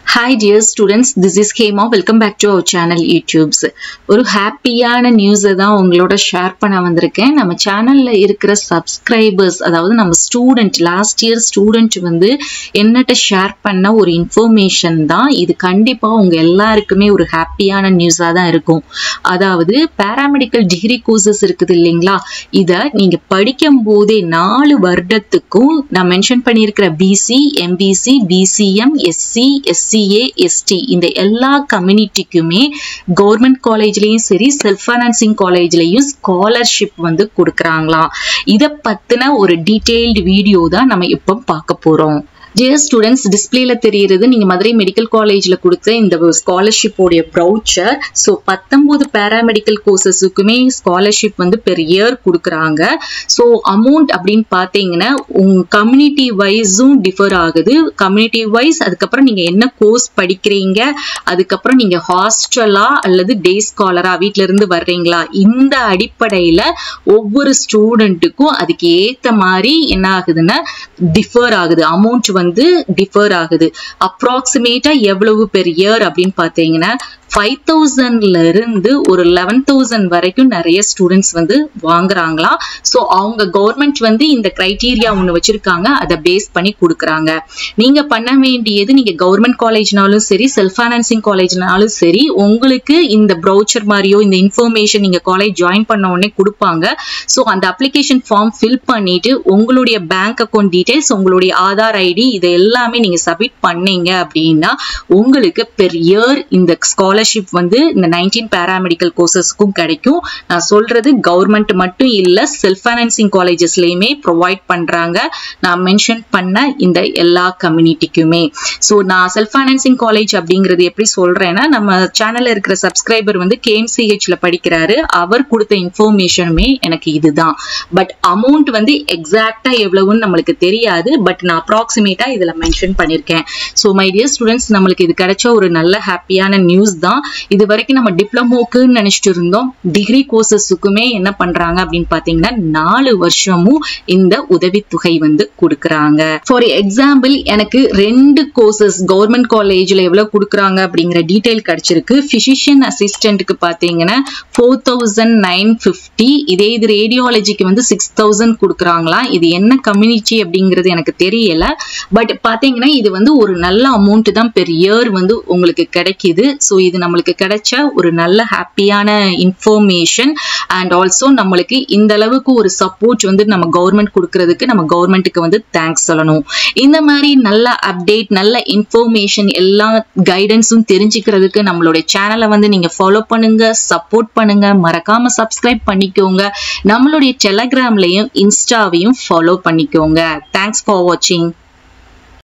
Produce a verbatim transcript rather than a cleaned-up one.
Hi dear students, this is Hema. Welcome back to our channel utipz. ஒரு ஹாப்பியான news தான் உங்களோட share பண்ண வந்திருக்கேன். நம்ம சேனல்ல இருக்கிற சப்ஸ்கிரைபர்ஸ், அதாவது நம்ம ஸ்டூடெண்ட் லாஸ்ட் இயர் ஸ்டூடெண்ட் வந்து என்னட்ட ஷேர் பண்ண ஒரு இன்ஃபர்மேஷன் தான் இது. கண்டிப்பா உங்க எல்லாருக்குமே ஒரு ஹாப்பியான நியூஸா தான் இருக்கும். அதாவது பாராமெடிக்கல் டிகிரி கோர்சஸ் இருக்குது இல்லைங்களா, இத நீங்க படிக்கும் போதே நாலு வருடத்துக்கும் நான் மென்ஷன் பண்ணியிருக்கிற BC, MBC, BCM, SC, SC S T இந்த எல்லா கம்யூனிட்டிக்குமே கவர்மெண்ட் காலேஜ்லயும் சரி, செல்ஃப் ஃபைனான்சிங் காலேஜ்லயும் ஸ்காலர்ஷிப் வந்து கொடுக்கறாங்களா. இத பத்தின ஒரு டீடைல்டு வீடியோ தான் நம்ம இப்ப பார்க்க போறோம். Dear students, டிஸ்பிளேல தெரியுறது நீங்க மதுரை மெடிக்கல் காலேஜ்ல கொடுத்த இந்த ஸ்காலர்ஷிப் உடைய ப்ரௌச்சர். சோ பத்தொன்பது பாராமெடிக்கல் கோர்சஸுக்குமே ஸ்காலர்ஷிப் வந்து பெர் இயர் கொடுக்கறாங்க. சோ அமௌண்ட் அப்படின்னு பாத்தீங்கன்னா உங்க கம்யூனிட்டி வைஸும் டிஃபர் ஆகுது. கம்யூனிட்டி வைஸ் அதுக்கப்புறம் நீங்க என்ன கோர்ஸ் படிக்கிறீங்க, அதுக்கப்புறம் நீங்க ஹாஸ்டலா அல்லது டே ஸ்காலரா வீட்ல இருந்து வர்றீங்களா, இந்த அடிப்படையில ஒவ்வொரு ஸ்டூடெண்ட்டுக்கும் அதுக்கு ஏத்த மாதிரி என்ன ஆகுதுன்னா டிஃபர் ஆகுது. அமௌண்ட் வந்து டிஃபர் ஆகுது. அப்ராக்சிமேட்டா எவ்வளவு பெர் இயர் அப்படின்னு பாத்தீங்கன்னா ஃபைவ் தௌசண்ட்ல இருந்து ஒரு லெவன் தௌசண்ட் வரைக்கும் நிறைய ஸ்டூடெண்ட்ஸ் வந்து வாங்குறாங்களா. சோ அவங்க கவர்மெண்ட் வந்து இந்த கிரைட்டீரியா ஒண்ணு வச்சிருக்காங்க, அதை பேஸ் பண்ணி கொடுக்கறாங்க. நீங்க பண்ண வேண்டியது, நீங்க கவர்மெண்ட் காலேஜ்னாலும் சரி, செல்ஃப் ஃபைனான்சிங் காலேஜ்னாலும் சரி, உங்களுக்கு இந்த ப்ரௌச்சர் மாதிரியோ இந்த இன்ஃபர்மேஷன் நீங்க காலேஜ் ஜாயின் பண்ண உடனே கொடுப்பாங்க. சோ அந்த அப்ளிகேஷன் ஃபார்ம் ஃபில் பண்ணிட்டு உங்களுடைய பேங்க் அக்கௌண்ட் டீடைல்ஸ், உங்களுடைய ஆதார் ஐடி இது எல்லாமே நீங்க சப்மிட் பண்ணீங்க அப்படின்னா உங்களுக்கு பெர் இயர் இந்த ஸ்காலர் ஸ்காலர்ஷிப் வந்து இந்த நைன்டீன் பாராமெடிக்கல் கோர்சஸ்க்கும் கிடைக்கும். நான் சொல்றது கவர்மெண்ட் மட்டும் இல்ல, செல்ஃப் ஃபைனான்சிங் காலேஜஸ்லயுமே ப்ரொவைட் பண்றாங்க. நான் மென்ஷன் பண்ண இந்த எல்லா கம்யூனிட்டிக்குமே. சோ நான் செல்ஃப் ஃபைனான்சிங் காலேஜ் அப்படிங்கிறது எப்படி சொல்றேன்னா, நம்ம சேனல்ல இருக்கிற சப்ஸ்கிரைபர் வந்து K M C H ல படிக்கிறாரு. அவர் கொடுத்த இன்ஃபர்மேஷனுமே எனக்கு இதுதான். பட் அமௌண்ட் வந்து எக்ஸாக்டா எவ்வளவுன்னு நம்மளுக்கு தெரியாது. பட் நான் அப்ராக்சிமேட்டா இதுல மென்ஷன் பண்ணிருக்கேன். சோ மை டியர் ஸ்டூடெண்ட்ஸ், நம்மளுக்கு இது கிடைச்ச ஒரு நல்ல ஹாப்பியான நியூஸ் தான். இது வரைக்கும் நம்ம டிப்ளமோக்கு நினைச்சிட்டு இருந்தோம். டிகிரி கோர்சஸுக்குமே என்ன பண்றாங்க அப்படின்னு பாத்தீங்கன்னா நாலு வருஷமும் இந்த உதவித்தொகை வந்து கொடுக்கறாங்க. ஃபார் எக்ஸாம்பிள், எனக்கு ரெண்டு கோர்சஸ் கவர்மெண்ட் காலேஜ்ல எவ்வளவு கொடுக்கறாங்க அப்படிங்கிற டீடைல் கிடைச்சிருக்கு. பிசிஷியன் அசிஸ்டன்ட்க்கு பாத்தீங்கன்னா ஃபோர் தௌசண்ட் நைன் பிப்டி, இதே இது ரேடியாலஜிக்கு வந்து சிக்ஸ் தௌசண்ட் கொடுக்கறாங்களா. இது என்ன கம்யூனிட்டி அப்படிங்கிறது எனக்கு தெரியல. பட் பாத்தீங்கன்னா இது வந்து ஒரு நல்ல அமௌண்ட் தான் பெர் இயர் வந்து உங்களுக்கு கிடைக்குது. சோ இது நம்மளுக்கு கிடைச்ச ஒரு நல்ல ஹாப்பியான இன்ஃபர்மேஷன். அண்ட் ஆல்சோ நம்மளுக்கு இந்த அளவுக்கு ஒரு சப்போர்ட் வந்து நம்ம கவர்மெண்ட் கொடுக்கறதுக்கு நம்ம கவர்மெண்ட்டுக்கு வந்து தேங்க்ஸ் சொல்லணும். இந்த மாதிரி நல்ல அப்டேட், நல்ல இன்ஃபர்மேஷன், எல்லா கைடன்ஸும் தெரிஞ்சுக்கிறதுக்கு நம்மளுடைய சேனலை வந்து நீங்க ஃபாலோ பண்ணுங்க, சப்போர்ட் பண்ணுங்க, மறக்காம சப்ஸ்கிரைப் பண்ணிக்கோங்க. நம்மளுடைய டெலகிராம்லயும் இன்ஸ்டாவையும் ஃபாலோ பண்ணிக்கோங்க. தேங்க்ஸ் ஃபார் வாட்சிங்.